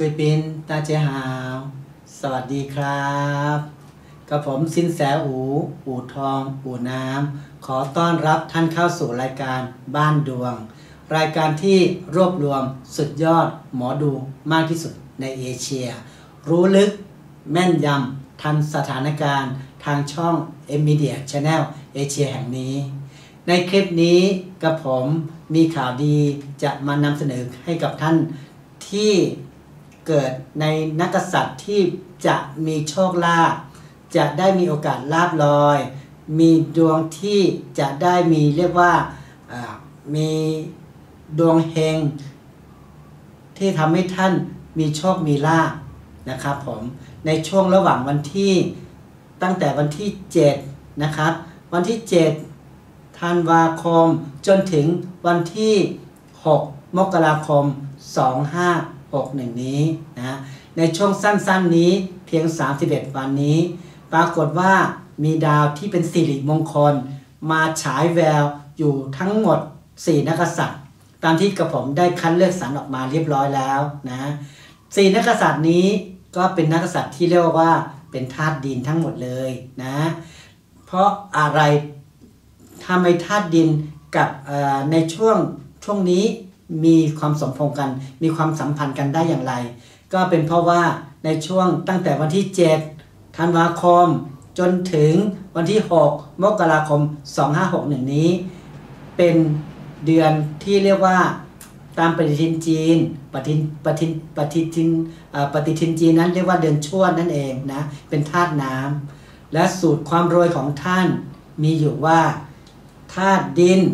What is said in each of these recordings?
กุยปินตาเจหาวสวัสดีครับกับผมสินแสอู่ทองอู่น้ำขอต้อนรับท่านเข้าสู่รายการบ้านดวงรายการที่รวบรวมสุดยอดหมอดูมากที่สุดในเอเชียรู้ลึกแม่นยำทันสถานการณ์ทางช่อง Media Channel เอเชียแห่งนี้ในคลิปนี้กับผมมีข่าวดีจะมานำเสนอให้กับท่านที่เกิดในนักกษัตริย์ที่จะมีโชคลาภจะได้มีโอกาสลาภลอยมีดวงที่จะได้มีเรียกว่ามีดวงเฮงที่ทำให้ท่านมีโชคมีลาภนะครับผมในช่วงระหว่างวันที่ตั้งแต่วันที่7นะครับวันที่7ธันวาคมจนถึงวันที่6มกราคม2561นี้นะในช่วงสั้นๆนี้เพียง31วันนี้ปรากฏว่ามีดาวที่เป็นสิริมงคลมาฉายแววอยู่ทั้งหมด4นักกษัตริย์ตามที่กระผมได้คัดเลือกสรรออกมาเรียบร้อยแล้วนะ4นักกษัตริย์นี้ก็เป็นนักกษัตริย์ที่เรียกว่าเป็นธาตุดินทั้งหมดเลยนะเพราะอะไรทำไมธาตุดินกับในช่วงนี้มีความสมพงษ์กันมีความสัมพันธ์กันได้อย่างไรก็เป็นเพราะว่าในช่วงตั้งแต่วันที่7ธันวาคมจนถึงวันที่6มกราคม2561นี้เป็นเดือนที่เรียกว่าตามปฏิทินจีนปฏิทินจีนนั้นเรียกว่าเดือนชวดนั่นเองนะเป็นธาตุน้ำและสูตรความรวยของท่านมีอยู่ว่าธาตุดิน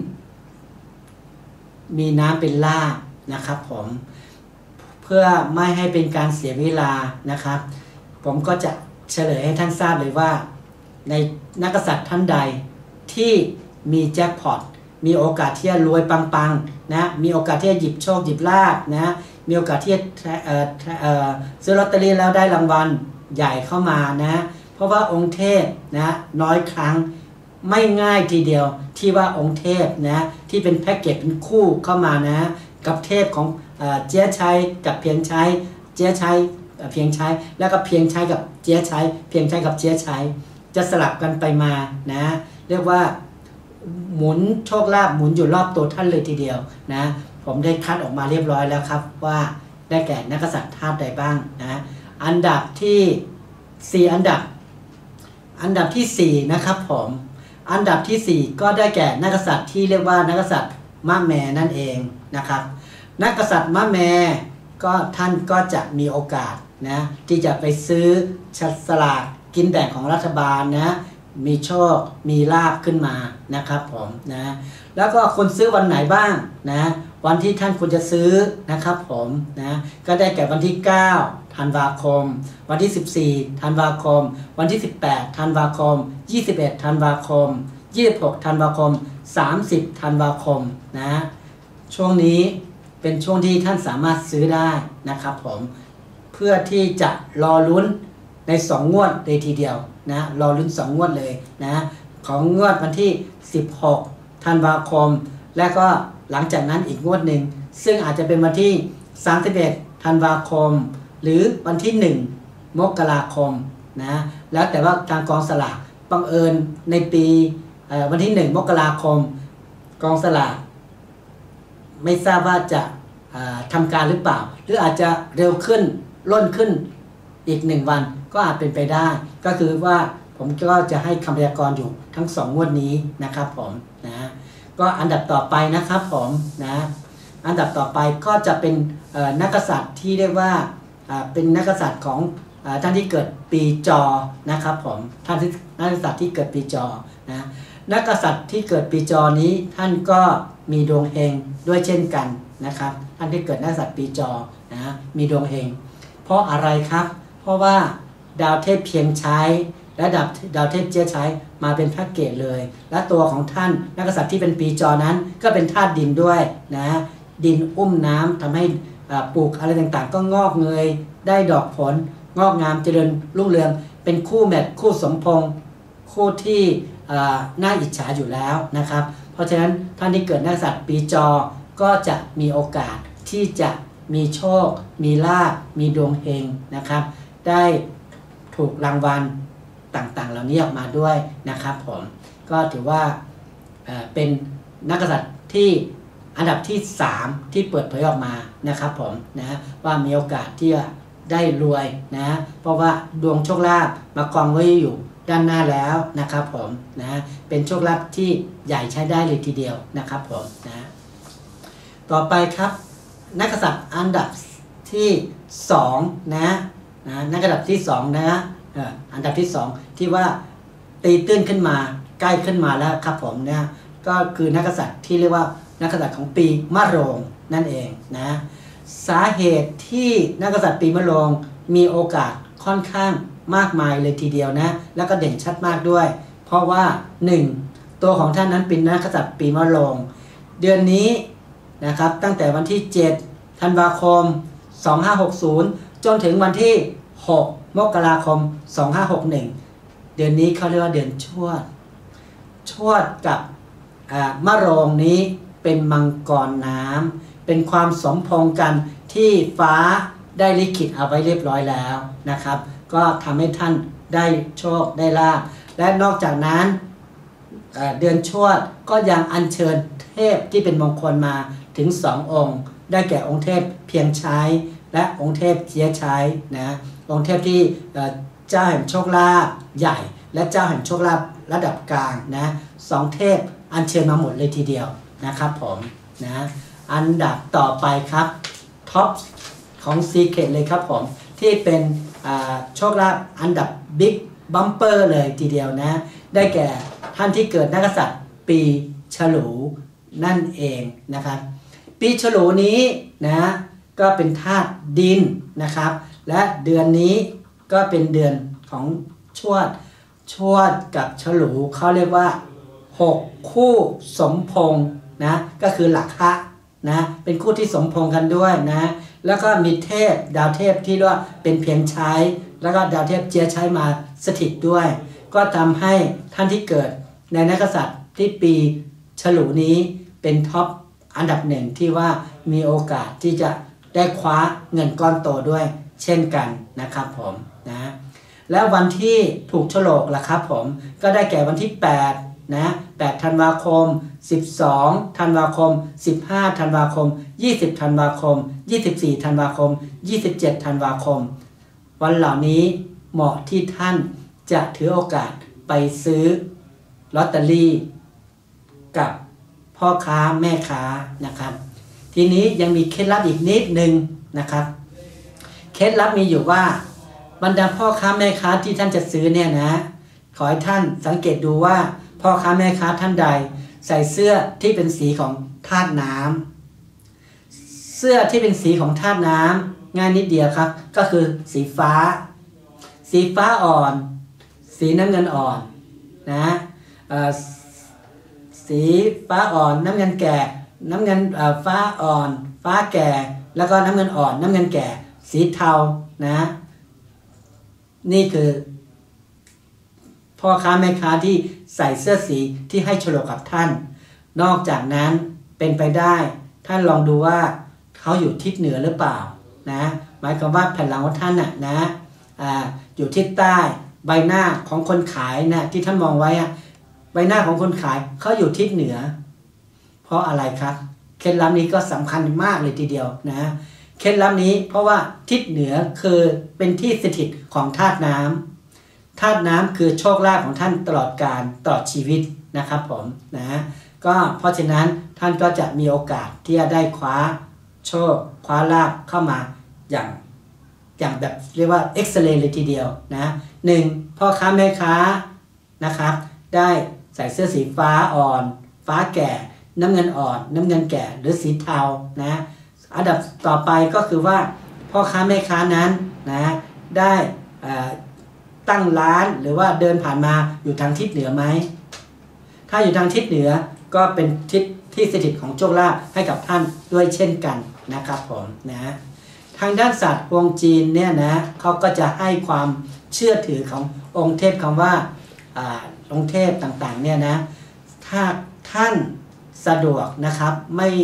มีน้ำเป็นรากนะครับผมเพื่อไม่ให้เป็นการเสียเวลานะครับผมก็จะเฉลยให้ท่านทราบเลยว่าในนักกษัตริย์ท่านใดที่มีแจ็คพอตมีโอกาสที่จะรวยปังๆนะมีโอกาสที่จะหยิบโชคหยิบลาภนะมีโอกาสที่จะซื้อลอตเตอรี่แล้วได้รางวัลใหญ่เข้ามานะเพราะว่าองค์เทพนะน้อยครั้งไม่ง่ายทีเดียวที่ว่าองค์เทพนะที่เป็นแพ็กเกจเป็นคู่เข้ามานะกับเทพของเจี๊ยชัยกับเพียงชัยเจี๊ยชัยเพียงชัยแล้วก็เพียงชัยกับเจี๊ยชัยเพียงชัยกับเจี๊ยชัยจะสลับกันไปมานะเรียกว่าหมุนโชคลาภหมุนอยู่รอบตัวท่านเลยทีเดียวนะผมได้คัดออกมาเรียบร้อยแล้วครับว่าได้แก่นักกษัตริย์ธาตุใดบ้างนะอันดับที่4อันดับที่4นะครับผมอันดับที่4ก็ได้แก่นักกษัตริย์ที่เรียกว่านักกษัตริย์มะแม่นั่นเองนะครับนักกษัตริย์มะแม่ก็ท่านก็จะมีโอกาสนะที่จะไปซื้อสลากกินแบ่งของรัฐบาลนะมีโชคมีลาภขึ้นมานะครับผมนะแล้วก็คนซื้อวันไหนบ้างนะวันที่ท่านควรจะซื้อนะครับผมนะก็ได้แก่วันที่9ธันวาคมวันที่14ธันวาคมวันที่18ธันวาคม21ธันวาคม26ธันวาคม30ธันวาคมนะช่วงนี้เป็นช่วงที่ท่านสามารถซื้อได้นะครับผมเพื่อที่จะรอลุ้นใน2งวดเลยทีเดียวนะรอลุ้น2งวดเลยนะของงวดวันที่16ธันวาคมและก็หลังจากนั้นอีกงวดหนึ่งซึ่งอาจจะเป็นวันที่31ธันวาคมหรือวันที่1มกราคมนะแล้วแต่ว่าทางกองสลากบังเอิญในปีวันที่1มกราคมกองสลากไม่ทราบว่าจะทำการหรือเปล่าหรืออาจจะเร็วขึ้นล่นขึ้นอีก1วันก็อาจเป็นไปได้ก็คือว่าผมก็จะให้คำพยากรณ์อยู่ทั้ง2งวดนี้นะครับผมนะก็อันดับต่อไปนะครับผมนะอันดับต่อไปก็จะเป็นนักกษัตริย์ที่เรียกว่าเป็นนักกษัตริย์ของท่านที่เกิดปีจอนะครับผมท่านที่นักกษัตริย์ที่เกิดปีจอนะนักกษัตริย์ที่เกิดปีจอนี้ท่านก็มีดวงเฮงด้วยเช่นกันนะครับท่านที่เกิดนักกษัตริย์ปีจอนะมีดวงเฮงเพราะอะไรครับเพราะว่าดาวเทพเพียงใช้และดาวเทพเจี๊ยใช้มาเป็นแพ็กเกจเลยและตัวของท่านนักกษัตริย์ที่เป็นปีจอนั้นก็เป็นธาตุดินด้วยนะดินอุ้มน้ำทำให้ปลูกอะไรต่างๆก็งอกเงยได้ดอกผลงอกงามเจริญรุ่งเรืองเป็นคู่แมทคู่สมพงษ์คู่ที่น่าอิจฉาอยู่แล้วนะครับเพราะฉะนั้นท่านที่เกิดนักกษัตริย์ปีจอก็จะมีโอกาสที่จะมีโชคมีลาภมีดวงเฮงนะครับได้ถูกรางวัลต่างๆเหล่านี้ออกมาด้วยนะครับผมก็ถือว่าเป็นนักกษัตริย์ที่อันดับที่3ที่เปิดเผยออกมานะครับผมนะว่ามีโอกาสที่จะได้รวยนะเพราะว่าดวงโชคลาภมากองไว้อยู่ด้านหน้าแล้วนะครับผมนะเป็นโชคลาภที่ใหญ่ใช้ได้เลยทีเดียวนะครับผมนะต่อไปครับนักกษัตริย์อันดับที่2นะนักกษัตริย์ที่2นะอันดับที่2ที่ว่าตีตื้นขึ้นมาใกล้ขึ้นมาแล้วครับผมนะก็คือนักกษัตริย์ที่เรียกว่านักกษัตริย์ของปีมะโรงนั่นเองนะสาเหตุที่นักกษัตริย์ปีมะโรงมีโอกาสค่อนข้างมากมายเลยทีเดียวนะแล้วก็เด่นชัดมากด้วยเพราะว่า1ตัวของท่านนั้นเป็นนักกษัตริย์ปีมะโรงเดือนนี้นะครับตั้งแต่วันที่7ธันวาคม2560จนถึงวันที่6มกราคม2561เดือนนี้เขาเรียกว่าเดือนชวดกับมะโรงนี้เป็นมังกรน้ำเป็นความสมพงษ์กันที่ฟ้าได้ลิขิตเอาไว้เรียบร้อยแล้วนะครับก็ทำให้ท่านได้โชคได้ลาภและนอกจากนั้นเดือนชวดก็ยังอัญเชิญเทพที่เป็นมงคลมาถึง2องค์ได้แก่องค์เทพเพียงใช้และองค์เทพเจียใช้นะองค์เทพที่เจ้าแห่งโชคลาภใหญ่และเจ้าแห่งโชคลาภระดับกลางนะ2เทพอัญเชิญมาหมดเลยทีเดียวนะครับผมนะอันดับต่อไปครับท็อปของ Secret เลยครับผมที่เป็นโชคลาภอันดับบิ๊กบัมเปอร์เลยทีเดียวนะได้แก่ท่านที่เกิดนักกษัตริย์ปีฉลูนั่นเองนะครับปีฉลูนี้นะก็เป็นธาตุดินนะครับและเดือนนี้ก็เป็นเดือนของชวดกับฉลูเขาเรียกว่า6คู่สมพงษ์นะก็คือหลักฮะนะเป็นคู่ที่สมพงษ์กันด้วยนะแล้วก็มีเทพดาวเทพที่เรียกว่าเป็นเพียงใช้แล้วก็ดาวเทพเจียใช้มาสถิตด้วยก็ทำให้ท่านที่เกิดในนักกษัตริย์ที่ปีฉลูนี้เป็นท็อปอันดับ1ที่ว่ามีโอกาสที่จะได้คว้าเงินก้อนโตด้วยเช่นกันนะครับผมนะแล้ววันที่ถูกฉลกล่ะครับผมก็ได้แก่วันที่8นะ8ธันวาคม12ธันวาคม15ธันวาคม20ธันวาคม24ธันวาคม27ธันวาคมวันเหล่านี้เหมาะที่ท่านจะถือโอกาสไปซื้อลอตเตอรี่กับพ่อค้าแม่ค้านะครับทีนี้ยังมีเคล็ดลับอีกนิดนึงนะครับเคล็ดลับมีอยู่ว่าบรรดาพ่อค้าแม่ค้าที่ท่านจะซื้อเนี่ยนะขอให้ท่านสังเกตดูว่าพ่อค้าแม่ค้าท่านใดใส่เสื้อที่เป็นสีของธาตุน้ำเสื้อที่เป็นสีของธาตุน้ำง่ายนิดเดียวครับก็คือสีฟ้าอ่อนสีน้ำเงินอ่อนนะสีฟ้าอ่อนน้ำเงินแก่น้ำเงินฟ้าอ่อนฟ้าแก่แล้วก็น้ำเงินอ่อนน้ำเงินแก่สีเทานะนี่คือพ่อค้าแม่ค้าที่ใส่เสื้อสีที่ให้โฉลกกับท่านนอกจากนั้นเป็นไปได้ท่านลองดูว่าเขาอยู่ทิศเหนือหรือเปล่านะหมายความว่าแผ่นหลังของท่านนะอยู่ทิศใต้ใบหน้าของคนขายนะที่ท่านมองไว้ใบหน้าของคนขายเขาอยู่ทิศเหนือเพราะอะไรครับเคล็ดลับนี้ก็สำคัญมากเลยทีเดียวนะเคล็ดลับนี้เพราะว่าทิศเหนือคือเป็นที่สถิตของธาตุน้ำธาตุน้ำคือโชคลาภของท่านตลอดกาลตลอดชีวิตนะครับผมนะก็เพราะฉะนั้นท่านก็จะมีโอกาสที่จะได้คว้าโชคคว้าลาภเข้ามาอย่างแบบเรียกว่าเอ็กซเรย์เลยทีเดียวนะ1พ่อค้าแม่ค้านะครับได้ใส่เสื้อสีฟ้าอ่อนฟ้าแก่น้ำเงินอ่อนน้ำเงินแก่หรือสีเทานะอันดับต่อไปก็คือว่าพ่อค้าแม่ค้านั้นนะได้ตั้งร้านหรือว่าเดินผ่านมาอยู่ทางทิศเหนือไหมถ้าอยู่ทางทิศเหนือก็เป็นทิศที่สถิตของโชคลาภให้กับท่านด้วยเช่นกันนะครับผมนะทางด้านศาสตร์ฮวงจีนเนี่ยนะเขาก็จะให้ความเชื่อถือขององค์เทพคำว่าองค์เทพต่างๆเนี่ยนะถ้าท่านสะดวกนะครับไม่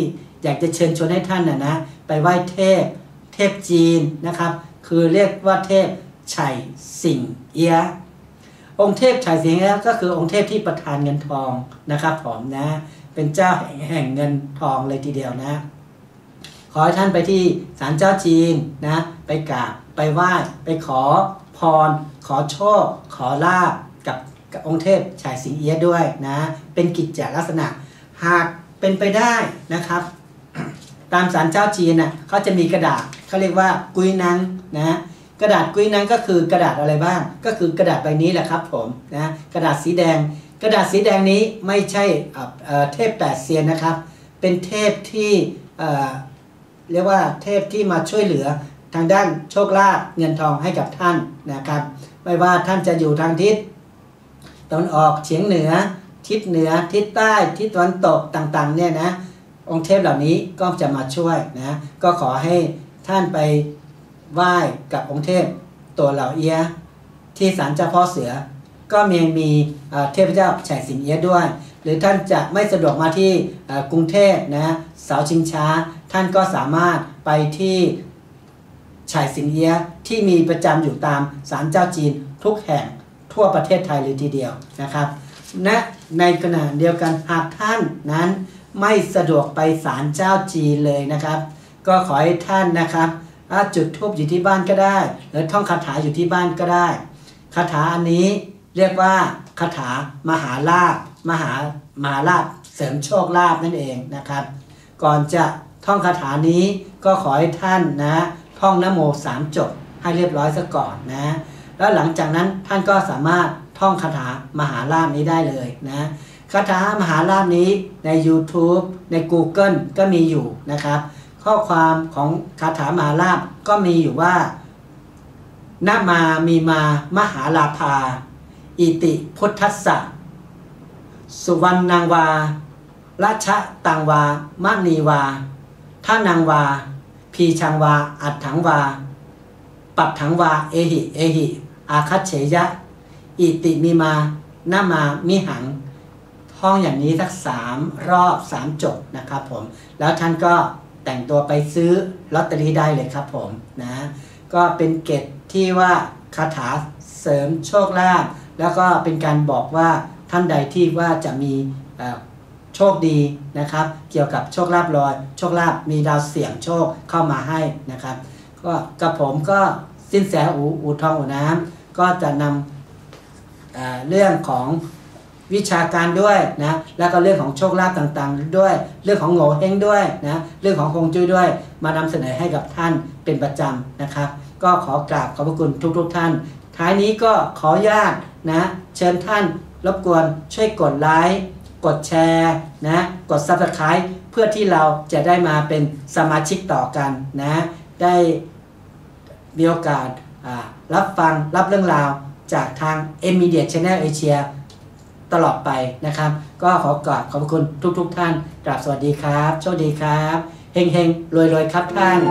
อยากจะเชิญชวนให้ท่านนะไปไหว้เทพจีนนะครับคือเรียกว่าเทพไฉสิงเอียะองค์เทพไฉสิงเอียะก็คือองค์เทพที่ประทานเงินทองนะครับผมนะเป็นเจ้าแห่งเงินทองเลยทีเดียวนะขอให้ท่านไปที่ศาลเจ้าจีนนะไปกราบไปไหว้ไปขอพรขอโชคขอลาภกับองค์เทพไฉสิงเอียะด้วยนะเป็นกิจจลักษณะหากเป็นไปได้นะครับตามศาลเจ้าจีนน่ะเขาจะมีกระดาษเขาเรียกว่ากุยนังนะกระดาษกุยนังก็คือกระดาษอะไรบ้างก็คือกระดาษใบนี้แหละครับผมนะกระดาษสีแดงกระดาษสีแดงนี้ไม่ใช่เทพแปดเซียนนะครับเป็นเทพที่เรียกว่าเทพที่มาช่วยเหลือทางด้านโชคลาภเงินทองให้กับท่านนะครับไม่ว่าท่านจะอยู่ทางทิศตะวันออกเฉียงเหนือทิศเหนือทิศใต้ทิศตะวันตกต่างๆเนี่ยนะองค์เทพเหล่านี้ก็จะมาช่วยนะก็ขอให้ท่านไปไหว้กับองค์เทพตัวเหล่าเอียะที่ศาลเจ้าพ่อเสือก็มีเทพเจ้าไฉสิงเอียะด้วยหรือท่านจะไม่สะดวกมาที่กรุงเทพนะเสาชิงช้าท่านก็สามารถไปที่ไฉสิงเอียะที่มีประจำอยู่ตามศาลเจ้าจีนทุกแห่งทั่วประเทศไทยเลยทีเดียวนะครับและในขณะเดียวกันหากท่านนั้นไม่สะดวกไปศาลเจ้าจีนเลยนะครับก็ขอให้ท่านนะครับจุดธูปอยู่ที่บ้านก็ได้หรือท่องคาถาอยู่ที่บ้านก็ได้คาถาอันนี้เรียกว่าคาถามหาลาภมหาลาภเสริมโชคลาภนั่นเองนะครับก่อนจะท่องคาถานี้ก็ขอให้ท่านนะท่องนะโม3 จบให้เรียบร้อยซะก่อนนะแล้วหลังจากนั้นท่านก็สามารถท่องคาถามหาลาภนี้ได้เลยนะคาถามหาลาภนี้ใน YouTube ใน Google ก็มีอยู่นะครับข้อความของคาถามหาลาภก็มีอยู่ว่านะมามีมามหาลาภาอิติพุทธัสสะสุวรรณังวาราชะตังวามณีวาท่านังวาพีชังวาอัฏฐังวาปัฏฐังวาเอหิอาคัจเฉยะอิติมีมานะมามิหังท่องอย่างนี้สัก3 รอบ3 จบนะครับผมแล้วท่านก็แต่งตัวไปซื้อลอตเตอรี่ได้เลยครับผมนะก็เป็นเกตที่ว่าคาถาเสริมโชคลาภแล้วก็เป็นการบอกว่าท่านใดที่ว่าจะมีโชคดีนะครับเกี่ยวกับโชคลาภลอยโชคลาภมีดาวเสี่ยงโชคเข้ามาให้นะครับก็กับผมก็สินแสอูทองอูน้ำก็จะนำเรื่องของวิชาการด้วยนะแล้วก็เรื่องของโชคลาภต่างๆด้วยเรื่องของโง่เฮงด้วยนะเรื่องของฮวงจุ้ยด้วยมานำเสนอให้กับท่านเป็นประจำนะครับก็ขอกราบขอบพระคุณทุกท่านท้ายนี้ก็ขออนุญาตนะเชิญท่านรบกวนช่วยกดไลค์กดแชร์นะกด Subscribe เพื่อที่เราจะได้มาเป็นสมาชิกต่อกันนะได้มีโอกาสรับฟังรับเรื่องราวจากทาง Immediate Channel Asia ตลอดไปนะครับก็ขอกราบขอบคุณทุกท่านกราบสวัสดีครับโชคดีครับเฮงๆรวยๆครับท่าน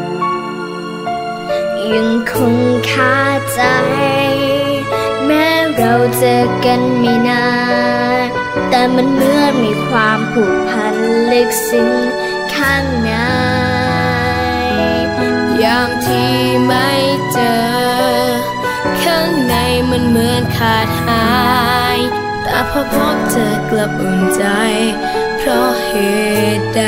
ยังคงคาใจแม้เราเจอกันไม่นานแต่มันเหมือนมีความผูกพันลึกซึ้งข้างในยามที่ไม่เจอข้างในมันเหมือนขาดหายแต่พอพบเจอกลับอุ่นใจเพราะเหตุใด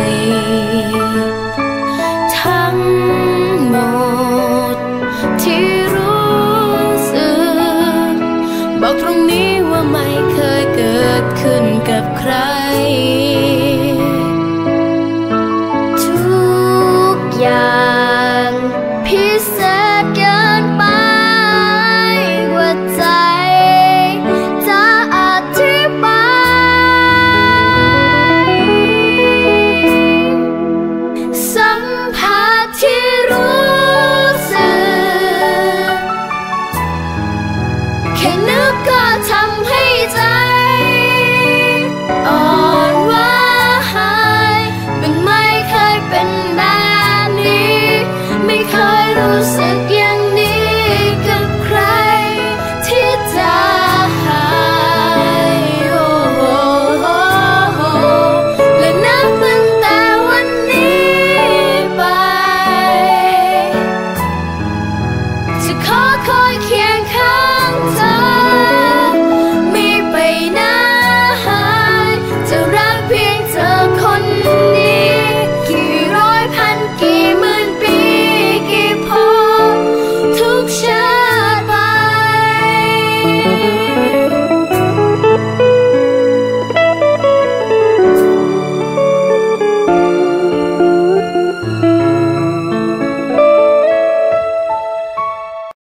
ทั้งหมดที่รู้สึกบอกตรงนี้ว่าไม่เคยเกิดขึ้นกับใครทุกอย่างพิเศษเกินไปกว่าใจจะอธิบายคอยเคี